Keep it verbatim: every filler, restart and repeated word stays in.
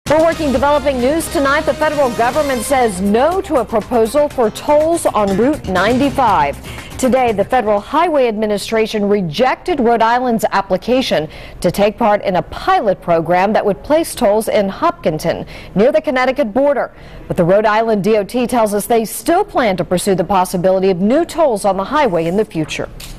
We're working developing news tonight. The federal government says no to a proposal for tolls on Route ninety-five. Today, the Federal Highway Administration rejected Rhode Island's application to take part in a pilot program that would place tolls in Hopkinton, near the Connecticut border. But the Rhode Island D O T tells us they still plan to pursue the possibility of new tolls on the highway in the future.